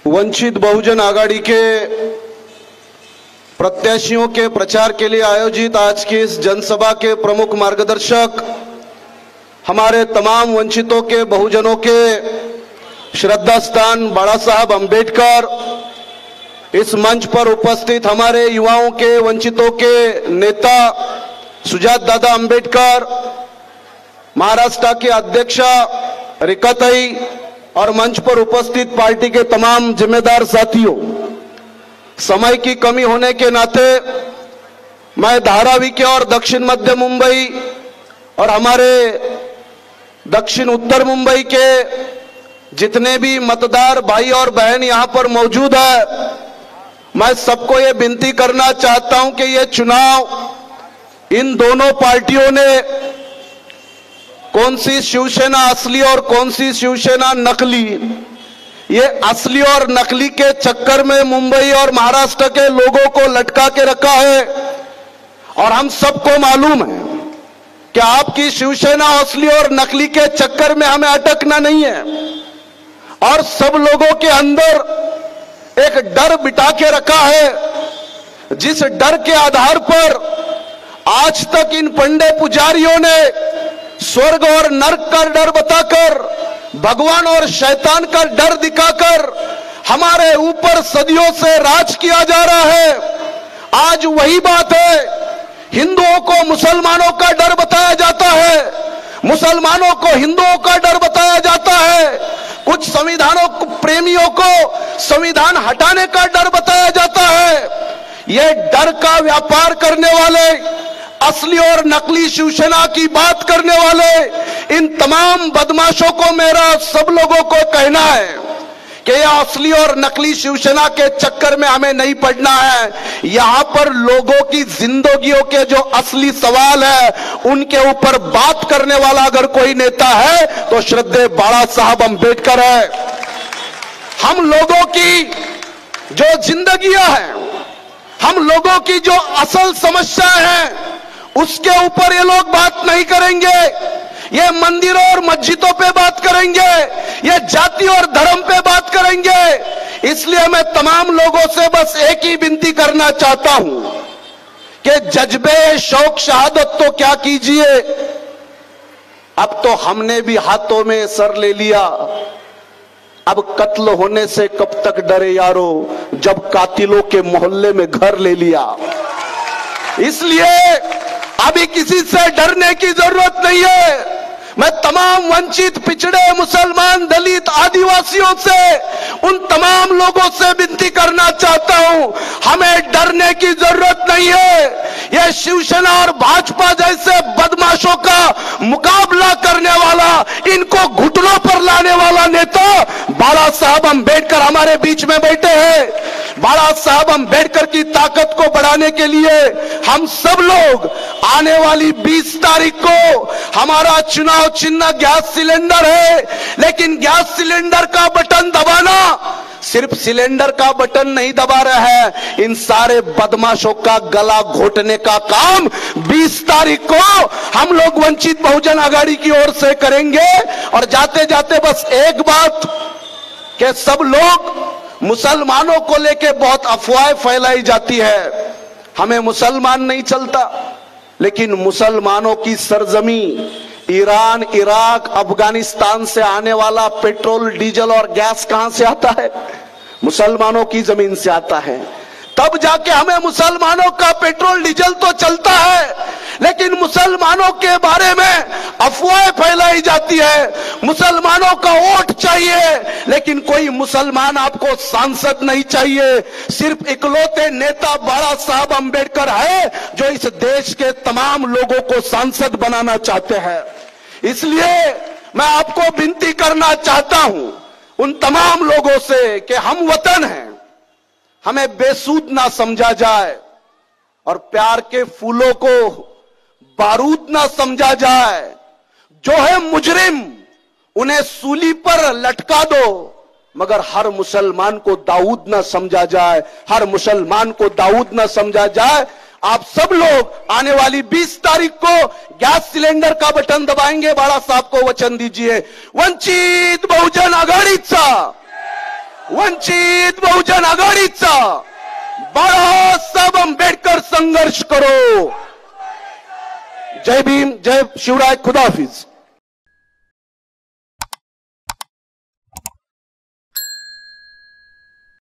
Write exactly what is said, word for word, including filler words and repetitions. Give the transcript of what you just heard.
वंचित बहुजन आघाड़ी के प्रत्याशियों के प्रचार के लिए आयोजित आज की इस जनसभा के प्रमुख मार्गदर्शक, हमारे तमाम वंचितों के बहुजनों के श्रद्धा स्थान बाला साहब अंबेडकर, इस मंच पर उपस्थित हमारे युवाओं के वंचितों के नेता सुजात दादा अंबेडकर, महाराष्ट्र के अध्यक्ष रिकाताई और मंच पर उपस्थित पार्टी के तमाम जिम्मेदार साथियों, समय की कमी होने के नाते मैं धारावी के और दक्षिण मध्य मुंबई और हमारे दक्षिण उत्तर मुंबई के जितने भी मतदार भाई और बहन यहां पर मौजूद है, मैं सबको ये विनती करना चाहता हूं कि ये चुनाव इन दोनों पार्टियों ने कौन सी शिवसेना असली और कौन सी शिवसेना नकली, ये असली और नकली के चक्कर में मुंबई और महाराष्ट्र के लोगों को लटका के रखा है। और हम सबको मालूम है कि आपकी शिवसेना असली और नकली के चक्कर में हमें अटकना नहीं है। और सब लोगों के अंदर एक डर बिठा के रखा है, जिस डर के आधार पर आज तक इन पंडे पुजारियों ने स्वर्ग और नरक का डर बताकर, भगवान और शैतान का डर दिखाकर हमारे ऊपर सदियों से राज किया जा रहा है। आज वही बात है, हिंदुओं को मुसलमानों का डर बताया जाता है, मुसलमानों को हिंदुओं का डर बताया जाता है, कुछ संविधानों प्रेमियों को संविधान हटाने का डर बताया जाता है। यह डर का व्यापार करने वाले, असली और नकली शिवसेना की बात करने वाले इन तमाम बदमाशों को मेरा सब लोगों को कहना है कि यह असली और नकली शिवसेना के चक्कर में हमें नहीं पड़ना है। यहां पर लोगों की जिंदगियों के जो असली सवाल है उनके ऊपर बात करने वाला अगर कोई नेता है तो श्रद्धेय बाला साहब अंबेडकर है। हम लोगों की जो जिंदगियां हैं, हम लोगों की जो असल समस्याएं हैं, उसके ऊपर ये लोग बात नहीं करेंगे। ये मंदिरों और मस्जिदों पे बात करेंगे, ये जाति और धर्म पे बात करेंगे। इसलिए मैं तमाम लोगों से बस एक ही विनती करना चाहता हूं कि जज्बे शौक शहादत तो क्या कीजिए, अब तो हमने भी हाथों में सर ले लिया। अब कत्ल होने से कब तक डरे यारो, जब कातिलों के मोहल्ले में घर ले लिया। इसलिए अभी किसी से डरने की जरूरत नहीं है। मैं तमाम वंचित, पिछड़े, मुसलमान, दलित, आदिवासियों से, उन तमाम लोगों से विनती करना चाहता हूं, हमें डरने की जरूरत नहीं है। यह शिवसेना और भाजपा जैसे बदमाशों का मुकाबला करने वाला, इनको घुटनों पर लाने वाला नेता बाला साहब अंबेडकर हमारे बीच में बैठे हैं। बाला साहब अंबेडकर की ताकत को बढ़ाने के लिए हम सब लोग आने वाली बीस तारीख को, हमारा चुनाव चिन्ह गैस सिलेंडर है, लेकिन गैस सिलेंडर का बटन दबाना सिर्फ सिलेंडर का बटन नहीं दबा रहा है, इन सारे बदमाशों का गला घोटने का काम बीस तारीख को हम लोग वंचित बहुजन आघाड़ी की ओर से करेंगे। और जाते जाते बस एक बात कि सब लोग मुसलमानों को लेके बहुत अफवाहें फैलाई जाती है। हमें मुसलमान नहीं चलता, लेकिन मुसलमानों की सरजमी ईरान, इराक, अफगानिस्तान से आने वाला पेट्रोल, डीजल और गैस कहां से आता है? मुसलमानों की जमीन से आता है। तब जाके हमें मुसलमानों का पेट्रोल डीजल तो चलता है, लेकिन मुसलमानों के बारे में अफवाहें फैलाई जाती है। मुसलमानों का वोट चाहिए, लेकिन कोई मुसलमान आपको सांसद नहीं चाहिए। सिर्फ इकलौते नेता बाला साहब अंबेडकर है जो इस देश के तमाम लोगों को सांसद बनाना चाहते हैं। इसलिए मैं आपको विनती करना चाहता हूं उन तमाम लोगों से कि हम वतन हैं, हमें बेसूद ना समझा जाए और प्यार के फूलों को बारूद ना समझा जाए। जो है मुजरिम उन्हें सूली पर लटका दो, मगर हर मुसलमान को दाऊद ना समझा जाए, हर मुसलमान को दाऊद ना समझा जाए। आप सब लोग आने वाली बीस तारीख को गैस सिलेंडर का बटन दबाएंगे। बाला साहब को वचन दीजिए, वंचित बहुजन आघाडीचा वंचित बहुजन आघाडीचा बाळासाहेब आंबेडकर संघर्ष करो. जय भीम, जय शिवराय, खुदा हाफिज.